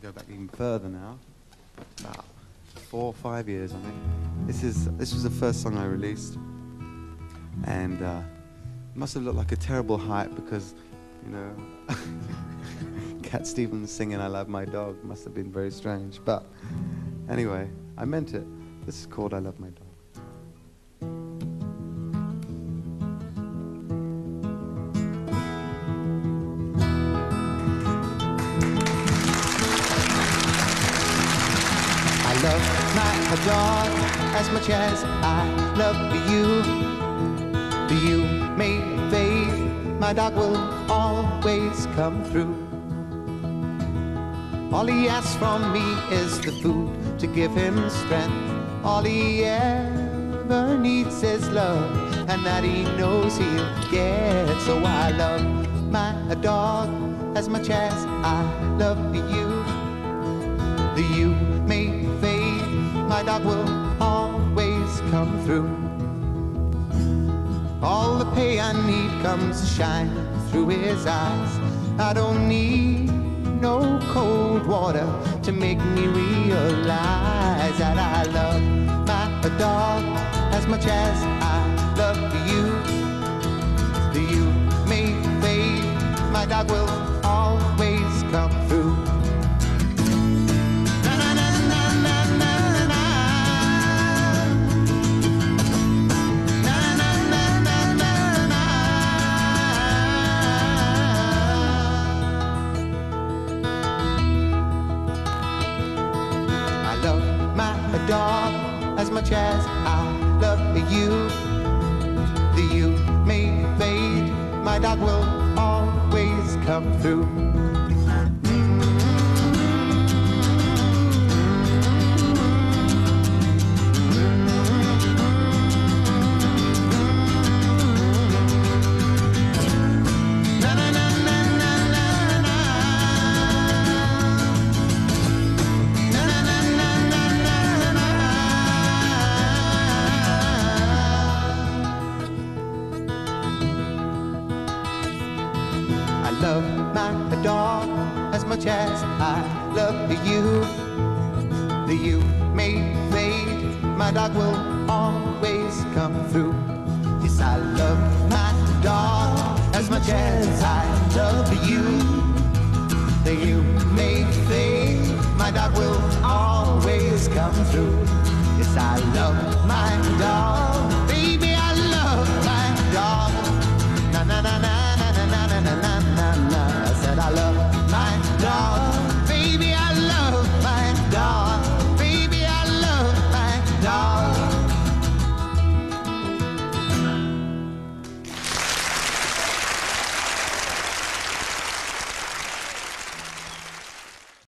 go back even further now, about 4 or 5 years, I think. This was the first song I released, and it must have looked like a terrible hype because, you know, Cat Stevens singing "I Love My Dog" must have been very strange. But anyway, I meant it. This is called "I Love My Dog." I love my dog as much as I love you. You may fade, my dog will always come through. All he asks from me is the food to give him strength. All he ever needs is love, and that he knows he'll get. So I love my dog as much as I love you. You may fade, my dog will always come through. All the pay I need comes shining through his eyes. I don't need no cold water to make me realize that I love my dog as much as I love you. You may fade, my dog will always come through. Dog as much as I love you. You may fade, my dog will always come through. I love my dog as much as I love you. You may fade, my dog will always come through. Yes, I love my dog as much as I love you. You may fade, my dog will always come through. Yes, I love my dog